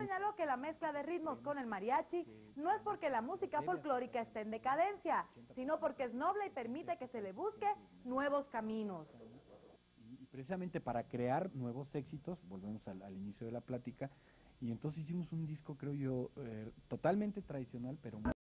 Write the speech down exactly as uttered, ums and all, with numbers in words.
señaló que la mezcla de ritmos con el mariachi no es porque la música folclórica esté en decadencia, sino porque es noble y permite que se le busque nuevos caminos. Y precisamente para crear nuevos éxitos, volvemos al, al inicio de la plática, y entonces hicimos un disco, creo yo, eh, totalmente tradicional, pero muy